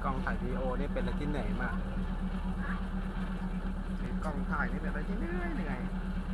ล้องถ่ายวิดีโอนี่เป็นอะไรที่เหนื่อยมากถือกล้องถ่ายนี่เป็นอะไรที่เหนื่อย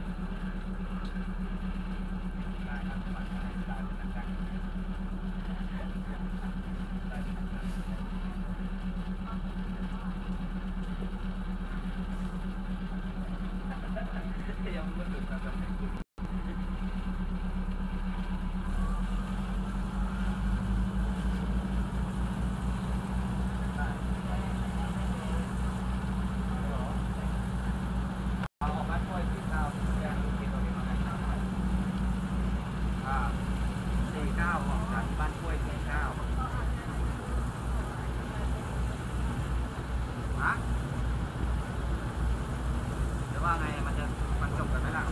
ว่าไงมันจบกันไหมล่ะ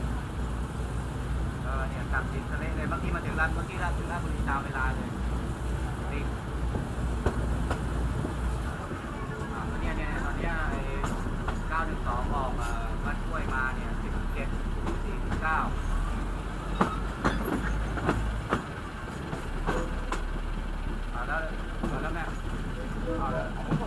เนี่ยตัดสินทะเลเลยเมื่อกี้มาถึงร้านเมื่อกี้ร้านถึงร้านบุรีตามเวลาเลยติดเนี่ยตอนนี้ไอ้912ออกบ้านกล้วยมาเนี่ย17 49แล้วแม่เอาแล้ว